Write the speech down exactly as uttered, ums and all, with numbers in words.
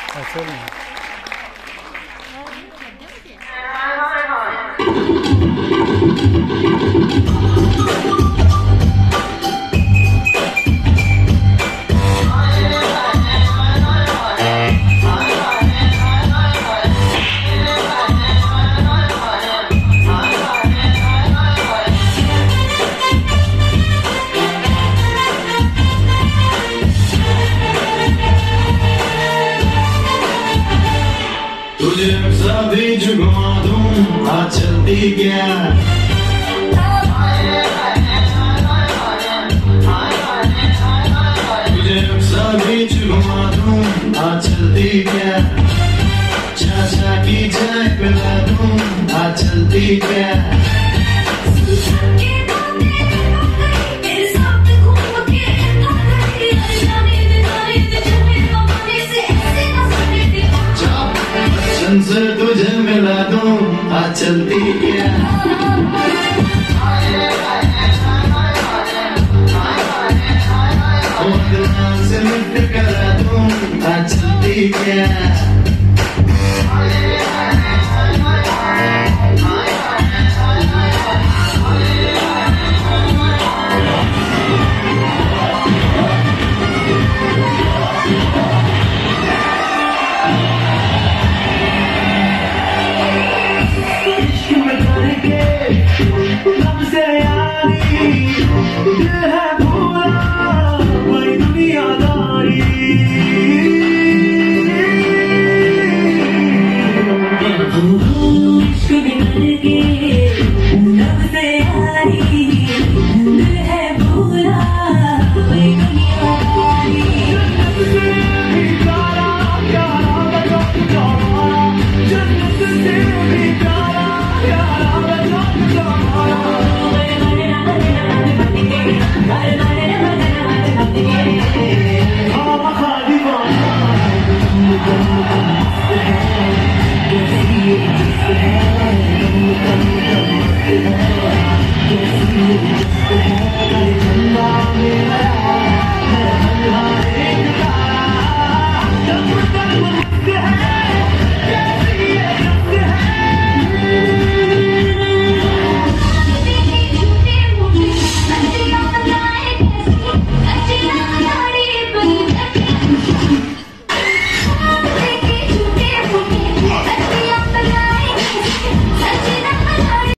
ऐसे नहीं तुझे सभी जुगमा दूं आ चलती क्या तुझे सभी जुगमा दूं आ चलती क्या चाचा की चाय पिला दूं आ चलती क्या से तुझे मिला दूं आ चलती क्या से मिट करा दूं आ चलती क्या